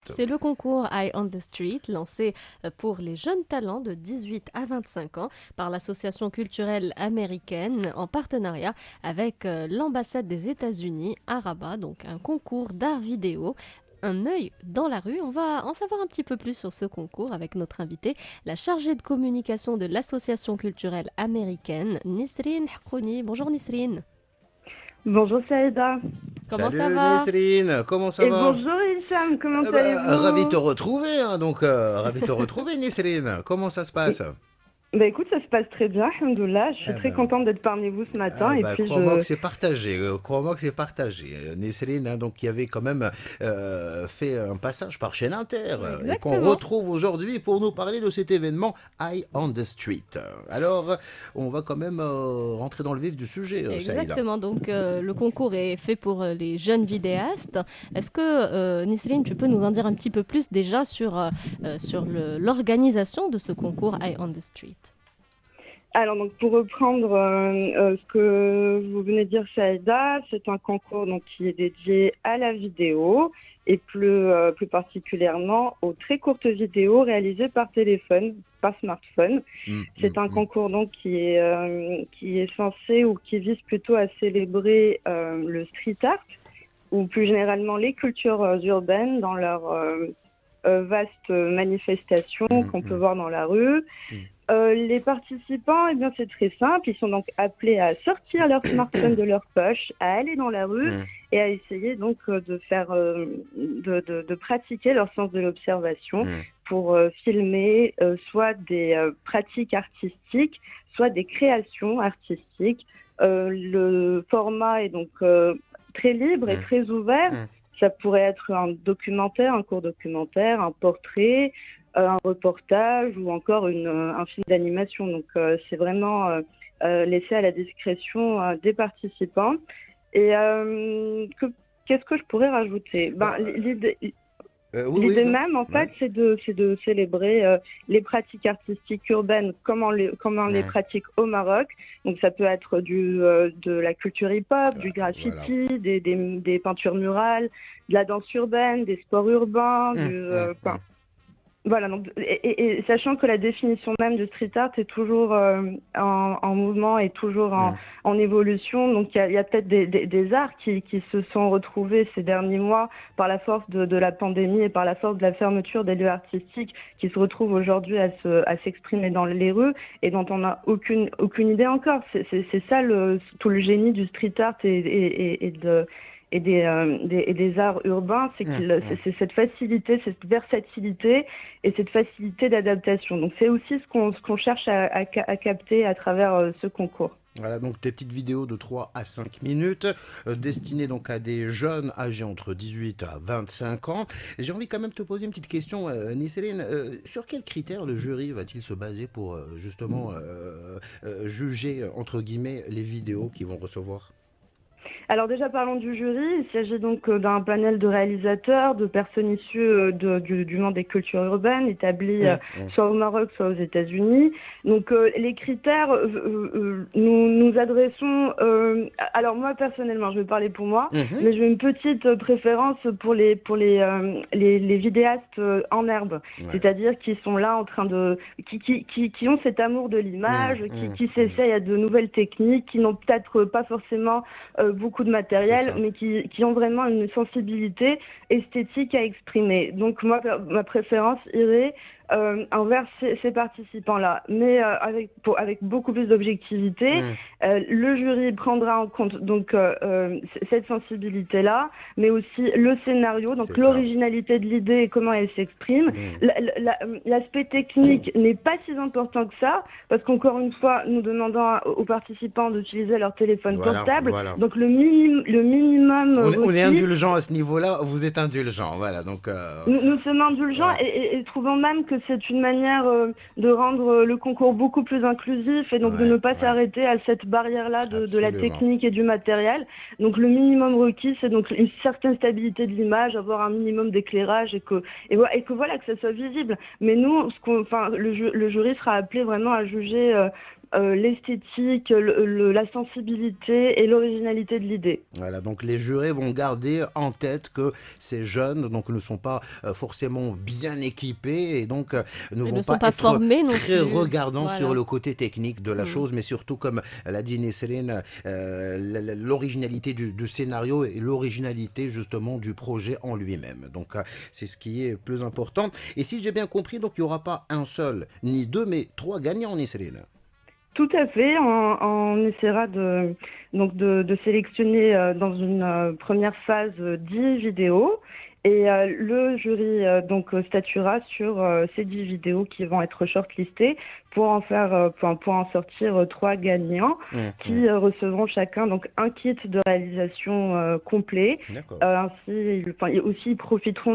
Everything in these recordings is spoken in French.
C'est le concours Eye on the Street, lancé pour les jeunes talents de 18 à 25 ans par l'Association culturelle américaine en partenariat avec l'ambassade des États-Unis à Rabat, donc un concours d'art vidéo. Un œil dans la rue. On va en savoir un petit peu plus sur ce concours avec notre invitée, la chargée de communication de l'Association culturelle américaine, Nisrine Hakouni. Bonjour Nisrine. Bonjour Saïda. Comment Salut ça va? Nesrine, comment ça Et va? bonjour Hicham, comment Ravi de te allez-vous? retrouver, hein, ravi de te retrouver Nesrine. Comment ça se passe? Bah écoute, ça se passe très bien, alhamdoulilah. Je suis Eh très ben, contente d'être parmi vous ce matin. Et puis crois-moi que c'est partagé, crois-moi que c'est partagé. Nesrine, hein, donc qui avait quand même fait un passage par Chaîne Inter et qu'on Exactement. retrouve aujourd'hui pour nous parler de cet événement Eye on the Street. Alors, on va quand même rentrer dans le vif du sujet, Saïda. Exactement, donc le concours est fait pour les jeunes vidéastes. Est-ce que, Nisrine, tu peux nous en dire un petit peu plus déjà sur l'organisation de ce concours Eye on the Street? Alors donc pour reprendre ce que vous venez de dire Saïda, c'est un concours donc qui est dédié à la vidéo et plus particulièrement aux très courtes vidéos réalisées par téléphone, par smartphone. C'est un concours donc qui est censé ou qui vise plutôt à célébrer le street art ou plus généralement les cultures urbaines dans leurs vastes manifestations qu'on peut voir dans la rue. Les participants, eh bien, c'est très simple. Ils sont donc appelés à sortir leur smartphone de leur poche, à aller dans la rue et à essayer donc de faire, de pratiquer leur sens de l'observation pour filmer soit des pratiques artistiques, soit des créations artistiques. Le format est donc très libre et très ouvert. Ça pourrait être un documentaire, un court documentaire, un portrait, un reportage ou encore un film d'animation. Donc c'est vraiment laissé à la discrétion des participants. Et qu'est-ce que je pourrais rajouter? L'idée même, en fait, c'est de célébrer les pratiques artistiques urbaines comme on les pratique au Maroc. Donc ça peut être de la culture hip-hop, du graffiti, des peintures murales, de la danse urbaine, des sports urbains, voilà, donc, et sachant que la définition même du street art est toujours en mouvement et toujours en évolution, donc il y a peut-être des arts qui se sont retrouvés ces derniers mois par la force de la pandémie et par la force de la fermeture des lieux artistiques qui se retrouvent aujourd'hui à s'exprimer dans les rues et dont on n'a aucune idée encore. C'est ça tout le génie du street art et des arts urbains, c'est cette facilité, cette versatilité et cette facilité d'adaptation. Donc c'est aussi ce qu'on cherche à capter à travers ce concours. Voilà, donc des petites vidéos de 3 à 5 minutes, destinées donc à des jeunes âgés entre 18 à 25 ans. Et j'ai envie quand même de te poser une petite question, Nisrine. Sur quels critères le jury va-t-il se baser pour justement juger, entre guillemets, les vidéos qu'ils vont recevoir? Alors déjà parlons du jury, il s'agit donc d'un panel de réalisateurs, de personnes issues du monde des cultures urbaines, établis soit au Maroc, soit aux États-Unis. Donc les critères, nous adressons, alors moi personnellement, je vais parler pour moi, mais j'ai une petite préférence pour les vidéastes en herbe, c'est-à-dire qui sont là en train qui ont cet amour de l'image, qui s'essayent à de nouvelles techniques, qui n'ont peut-être pas forcément beaucoup de matériel, mais qui ont vraiment une sensibilité esthétique à exprimer. Donc moi, ma préférence irait envers ces participants-là, mais avec beaucoup plus d'objectivité. Le jury prendra en compte donc cette sensibilité-là, mais aussi le scénario, donc l'originalité de l'idée et comment elle s'exprime. L'aspect technique n'est pas si important que ça, parce qu'encore une fois, nous demandons aux participants d'utiliser leur téléphone portable. Donc le minimum on est indulgent à ce niveau-là, vous êtes indulgent, voilà. Donc nous sommes indulgents et trouvons même que c'est une manière de rendre le concours beaucoup plus inclusif et donc de ne pas s'arrêter à cette barrière-là de la technique et du matériel. Donc le minimum requis, c'est donc une certaine stabilité de l'image, avoir un minimum d'éclairage et que voilà, que ça soit visible. Mais nous, le jury sera appelé vraiment à juger l'esthétique, la sensibilité et l'originalité de l'idée. Voilà, donc les jurés vont garder en tête que ces jeunes donc, ne sont pas forcément bien équipés et donc ne Ils vont ne sont pas pas être formés non très plus. regardants sur Voilà. le côté technique de la chose, mais surtout, comme l'a dit Nesrine, l'originalité du scénario et l'originalité justement du projet en lui-même. Donc c'est ce qui est plus important. Et si j'ai bien compris, donc il n'y aura pas un seul, ni deux, mais trois gagnants, Nesrine. Tout à fait. On essaiera de sélectionner dans une première phase 10 vidéos. Et le jury statuera sur ces 10 vidéos qui vont être shortlistées pour pour en sortir 3 gagnants qui recevront chacun donc un kit de réalisation complet. Ainsi, ils profiteront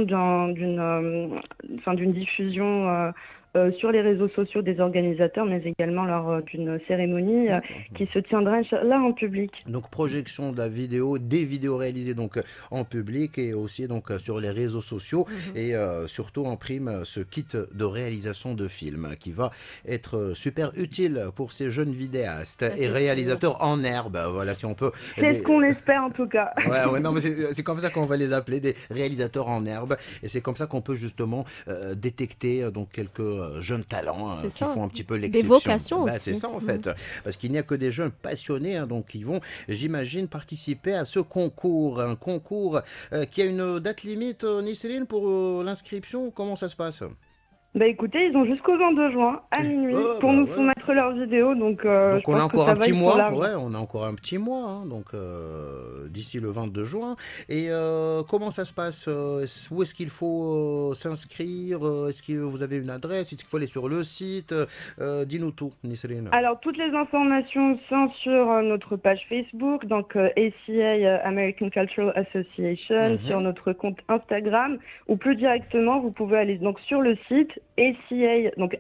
d'une diffusion sur les réseaux sociaux des organisateurs, mais également lors d'une cérémonie qui se tiendra là en public. Donc projection de la vidéo, des vidéos réalisées donc en public et aussi donc sur les réseaux sociaux et surtout en prime ce kit de réalisation de films qui va être super utile pour ces jeunes vidéastes et réalisateurs en herbe. Voilà, si on peut. C'est ce qu'on espère en tout cas. Ouais, non, mais c'est comme ça qu'on va les appeler, des réalisateurs en herbe, et c'est comme ça qu'on peut justement détecter donc quelques jeunes talents qui font un petit peu l'exception. Des vocations aussi. C'est ça en fait, parce qu'il n'y a que des jeunes passionnés donc qui vont, j'imagine, participer à ce concours. Un concours qui a une date limite, Nisseline, pour l'inscription. Comment ça se passe? Bah écoutez, ils ont jusqu'au 22 juin à minuit pour nous soumettre leurs vidéos, donc on a encore un petit mois. Ouais, on a encore un petit mois, hein, donc d'ici le 22 juin. Et comment ça se passe? Où est-ce qu'il faut s'inscrire? Est-ce que vous avez une adresse? Est-ce qu'il faut aller sur le site? Dis-nous tout, Nisseline. Alors toutes les informations sont sur notre page Facebook, donc ACA American Cultural Association, sur notre compte Instagram, ou plus directement, vous pouvez aller donc sur le site ACA, donc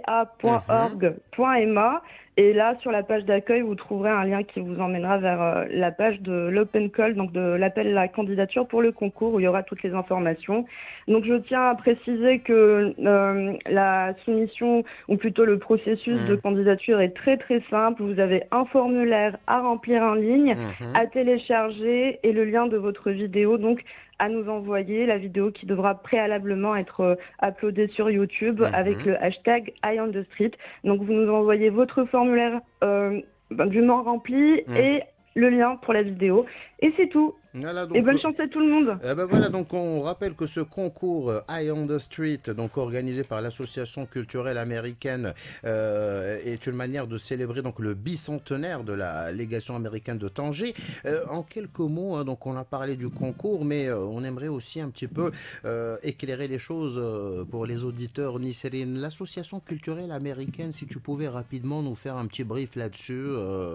aca.org.ma, et là sur la page d'accueil vous trouverez un lien qui vous emmènera vers la page de l'open call, donc de l'appel à la candidature pour le concours où il y aura toutes les informations. Donc je tiens à préciser que la soumission, ou plutôt le processus de candidature est très très simple. Vous avez un formulaire à remplir en ligne, à télécharger et le lien de votre vidéo donc à nous envoyer, la vidéo qui devra préalablement être uploadée sur YouTube avec le hashtag #IOnTheStreet. Donc vous nous envoyez votre formulaire dûment rempli et le lien pour la vidéo. Et c'est tout. Voilà, donc, et bonne chance à tout le monde. Voilà, donc on rappelle que ce concours Eye on the Street, donc organisé par l'association culturelle américaine, est une manière de célébrer donc le bicentenaire de la légation américaine de Tanger. En quelques mots, hein, donc on a parlé du concours, mais on aimerait aussi un petit peu éclairer les choses pour les auditeurs. Nisseline, l'association culturelle américaine, si tu pouvais rapidement nous faire un petit brief là-dessus.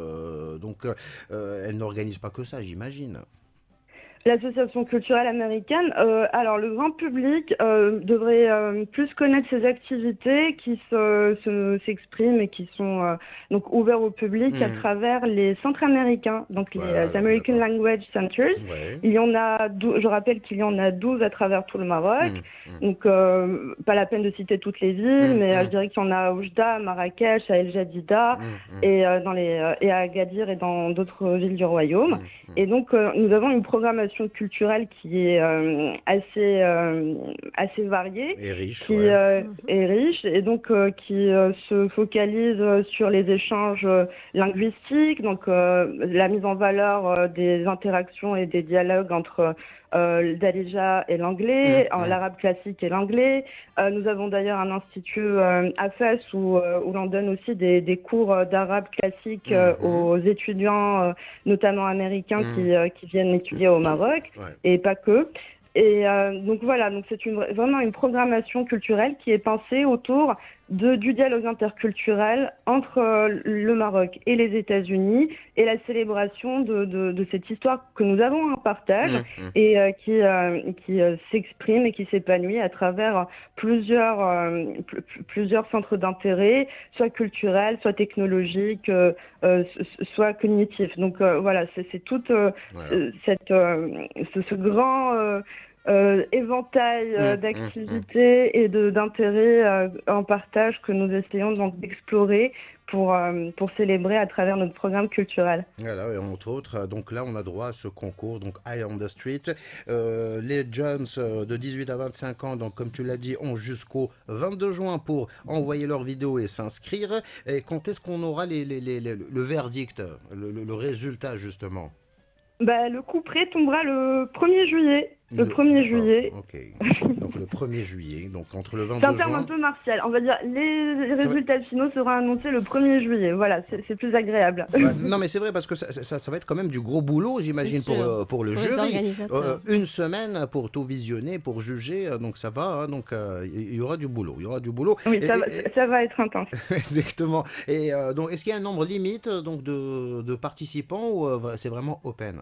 Elle n'organise pas que ça, j'imagine. L'association culturelle américaine, alors le grand public devrait plus connaître ces activités qui s'expriment et qui sont donc ouverts au public à travers les centres américains, donc les American Language Centers. Il y en a, je rappelle qu'il y en a 12 à travers tout le Maroc. Donc pas la peine de citer toutes les villes, mais je dirais qu'il y en a à Oujda, à Marrakech, à El Jadida et à Agadir et dans d'autres villes du royaume. Et donc nous avons une programmation culturelle qui est assez variée et riche, est riche et donc qui se focalise sur les échanges linguistiques, donc la mise en valeur des interactions et des dialogues entre Darija et l'anglais, l'arabe classique et l'anglais. Nous avons d'ailleurs un institut à Fès où l'on donne aussi des cours d'arabe classique aux étudiants, notamment américains, qui viennent étudier au Maroc, et pas que. Et donc voilà, donc c'est vraiment une programmation culturelle qui est pensée autour du dialogue interculturel entre le Maroc et les États-Unis et la célébration de cette histoire que nous avons en partage et qui s'exprime et qui s'épanouit à travers plusieurs centres d'intérêt, soit culturels, soit technologiques, soit cognitifs. Donc voilà, c'est toute ce grand éventail d'activités et d'intérêts en partage que nous essayons donc d'explorer pour célébrer à travers notre programme culturel. Voilà, et entre autres, donc là, on a droit à ce concours, donc Eye on the Street. Les jeunes de 18 à 25 ans, donc comme tu l'as dit, ont jusqu'au 22 juin pour envoyer leurs vidéos et s'inscrire. Et quand est-ce qu'on aura le verdict, le résultat, justement? Le coup près tombera le 1er juillet. Le 1er juillet. Ok. Donc le 1er juillet, donc entre le C'est un 22 terme un juin. peu martial. On va dire les résultats finaux seront annoncés le 1er juillet. Voilà, c'est plus agréable. Ouais, non, mais c'est vrai parce que ça va être quand même du gros boulot, j'imagine, C'est sûr. pour le Pour les jury. organisateurs. Une semaine pour tout visionner, pour juger, donc ça va. Hein, donc il y aura du boulot. Il y aura du boulot. Oui, ça va être intense. Exactement. Et donc, est-ce qu'il y a un nombre limite donc de participants ou c'est vraiment open?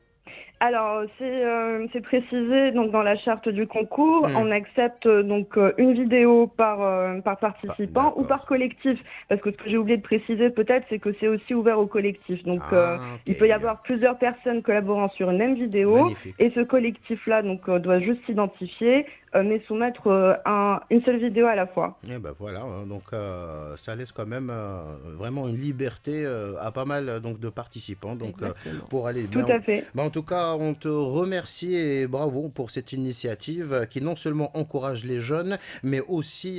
Alors, c'est précisé donc dans la charte du concours. Hmm. On accepte donc une vidéo par participant ou D'accord. par collectif. Parce que ce que j'ai oublié de préciser peut-être, c'est que c'est aussi ouvert au collectif. Donc, Ok. il peut y avoir plusieurs personnes collaborant sur une même vidéo. Magnifique. Et ce collectif-là donc doit juste s'identifier, mais soumettre une seule vidéo à la fois. Et ben voilà, hein, donc ça laisse quand même vraiment une liberté à pas mal donc de participants donc Exactement. pour aller. Tout à fait. En tout cas, on te remercie et bravo pour cette initiative qui non seulement encourage les jeunes, mais aussi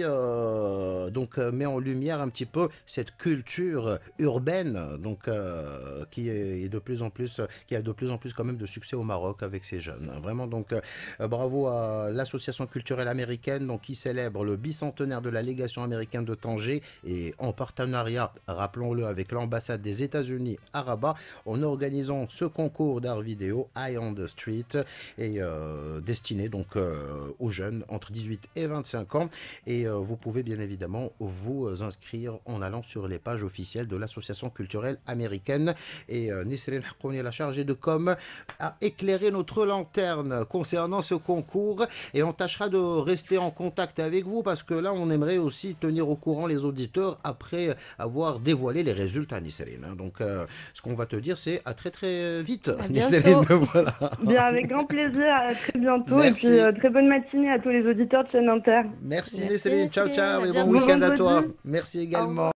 donc met en lumière un petit peu cette culture urbaine donc qui est de plus en plus, qui a de plus en plus quand même de succès au Maroc avec ces jeunes. Vraiment donc bravo à l'association culturelle américaine donc qui célèbre le bicentenaire de la légation américaine de Tanger et en partenariat, rappelons-le, avec l'ambassade des États-Unis à Rabat en organisant ce concours d'art vidéo Eye on the Street et destiné donc aux jeunes entre 18 et 25 ans et vous pouvez bien évidemment vous inscrire en allant sur les pages officielles de l'association culturelle américaine et Nisrine Hakouni, la chargée de com, a éclairé notre lanterne concernant ce concours et on tâchera de rester en contact avec vous parce que là on aimerait aussi tenir au courant les auditeurs après avoir dévoilé les résultats, Nisrine. Donc ce qu'on va te dire c'est à très très vite, À Nisrine. bientôt. Voilà. Bien, avec grand plaisir. À très bientôt. Merci. Et puis, très bonne matinée à tous les auditeurs de chaîne Inter. Merci Merci, Nisrine, ciao Nisrine. ciao À et bon bientôt. week-end Bon à toi. vendredi. Merci Au également. revoir.